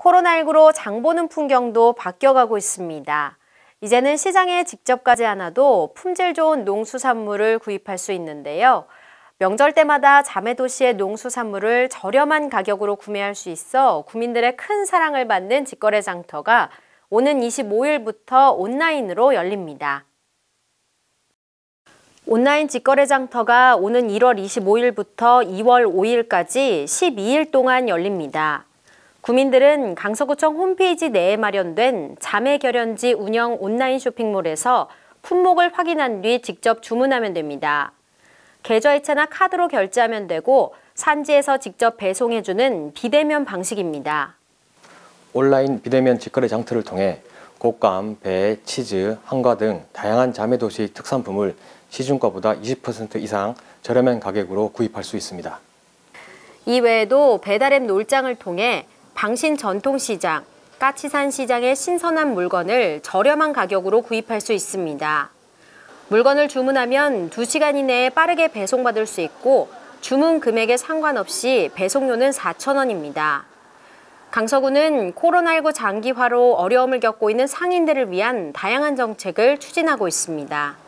코로나19로 장 보는 풍경도 바뀌어가고 있습니다. 이제는 시장에 직접 가지 않아도 품질 좋은 농수산물을 구입할 수 있는데요. 명절 때마다 자매도시의 농수산물을 저렴한 가격으로 구매할 수 있어 국민들의 큰 사랑을 받는 직거래 장터가 오는 25일부터 온라인으로 열립니다. 온라인 직거래 장터가 오는 1월 25일부터 2월 5일까지 12일 동안 열립니다. 구민들은 강서구청 홈페이지 내에 마련된 자매결연지 운영 온라인 쇼핑몰에서 품목을 확인한 뒤 직접 주문하면 됩니다. 계좌이체나 카드로 결제하면 되고 산지에서 직접 배송해주는 비대면 방식입니다. 온라인 비대면 직거래 장터를 통해 곶감, 배, 치즈, 한과 등 다양한 자매도시 특산품을 시중가보다 20% 이상 저렴한 가격으로 구입할 수 있습니다. 이외에도 배달앱 놀장을 통해 방신 전통시장, 까치산 시장의 신선한 물건을 저렴한 가격으로 구입할 수 있습니다. 물건을 주문하면 2시간 이내에 빠르게 배송받을 수 있고 주문 금액에 상관없이 배송료는 4,000원입니다. 강서구는 코로나19 장기화로 어려움을 겪고 있는 상인들을 위한 다양한 정책을 추진하고 있습니다.